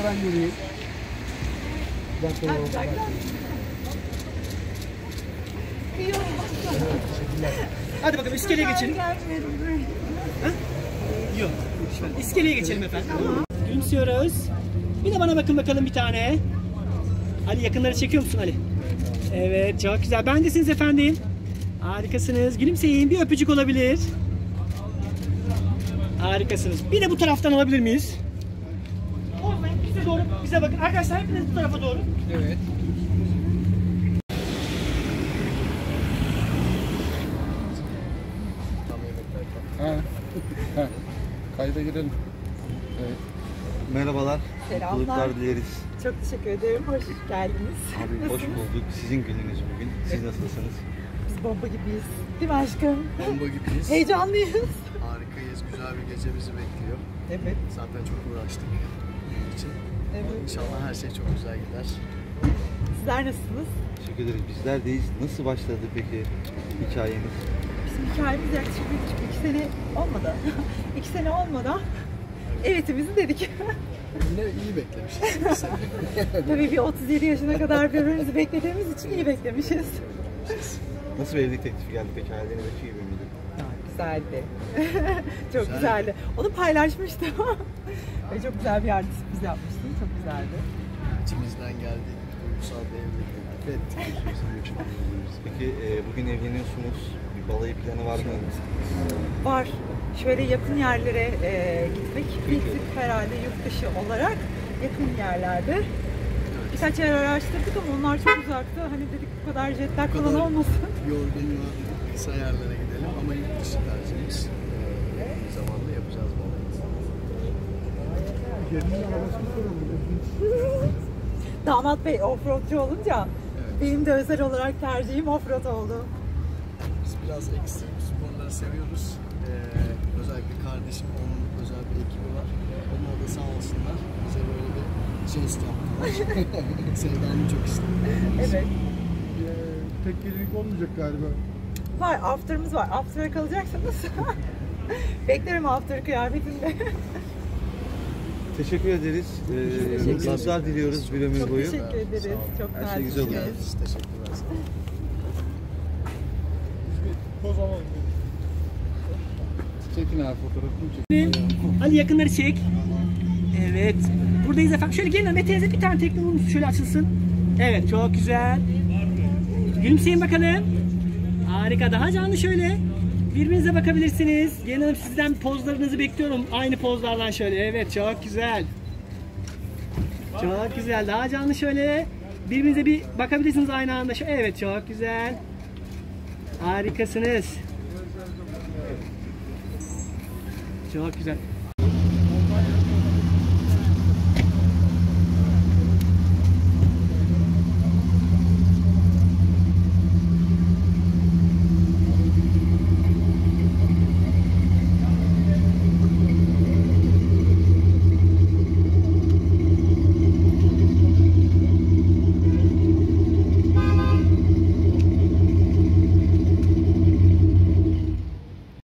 ben göreyim. Bir dakika. Hadi bakalım iskeleye geçelim. Yok. İskeleye geçelim efendim. Gülümsüyoruz. Bir de bana bakın bakalım bir tane. Ali yakınları çekiyor musun Ali? Evet çok güzel. Bendesiniz efendim. Harikasınız. Gülümseyin. Bir öpücük olabilir. Harikasınız. Bir de bu taraftan alabilir miyiz? Olmayın. Bize doğru. Bize bakın. Arkadaşlar hepiniz bu tarafa doğru. Evet. Ha. Kayda girelim. Evet. Merhabalar. Selamlar. Mutluluklar dileriz. Çok teşekkür ederim. Hoş geldiniz. Abi hoş bulduk. Sizin gününüz bugün. Siz nasılsınız? Biz bomba gibiyiz. Değil mi aşkım? Bomba gibiyiz. Heyecanlıyız. Harikayız. Güzel bir gece bizi bekliyor. Evet. Zaten çok uğraştık bunun için. Evet. İnşallah her şey çok güzel gider. Sizler nasılsınız? Teşekkür ederiz. Bizlerdeyiz. Nasıl başladı peki hikayeniz? Bizim hikayemiz yaklaşık 2 sene olmadı. 2 sene olmadan evetimizi dedik. Yine iyi beklemişiz. Tabii bir 37 yaşına kadar birbirimizi beklediğimiz için iyi beklemişiz. Nasıl bir evlilik teklifi geldi peki? Hayallerinizdeki gibi miydi? Güzeldi. Çok güzeldi. Onu paylaşmıştım. Ve çok güzel bir yerde sürpriz yapmıştım. Çok güzeldi. İçimizden geldiği gibi duygusal bir evlilik teklifi ettik. Peki bugün evleniyorsunuz. Bir balayı planı var mı? Var. Şöyle yakın yerlere gitmek. Bir tık herhalde yurt dışı olarak yakın yerlerde. Birkaç yer araştırdık ama onlar çok uzaktı. Hani dedik bu kadar jetler falan olmasın. Yorgun ve kısa yerlere gidelim ama yurt dışı tercihimiz. Bir zamanda yapacağız bu olayı. Damat Bey offroadçu olunca benim de özel olarak tercihim offroad oldu. Biz biraz ekstrem sporları seviyoruz. Özellikle kardeşim, onun özel bir ekibi var. Onlar da sağ olsunlar bize böyle bir jest yaptılar. Sevdamı çok istedim. Evet. Tek gecelik olmayacak galiba. Var, after'ımız var. After'a kalacaksanız beklerim after kıyafetinde. Teşekkür ederiz. Mutluluklar diliyoruz bir ömür Çok boyu. teşekkür ederiz. Çok Her şey güzel olur. naziksiniz. Teşekkürler. Poz alalım. Çekin abi fotoğrafını çekin. Ali yakınları çek. Evet. Buradayız efendim. Şöyle gelin Mete teyze bir tane tekne vurmuş. Şöyle açılsın. Evet çok güzel. Gülümseyin bakalım. Harika. Daha canlı şöyle. Birbirinize bakabilirsiniz. Gelin Hanım sizden pozlarınızı bekliyorum. Aynı pozlardan şöyle. Evet çok güzel. Çok güzel. Daha canlı şöyle. Birbirinize bir bakabilirsiniz aynı anda. Evet çok güzel. Harikasınız. Çok güzel.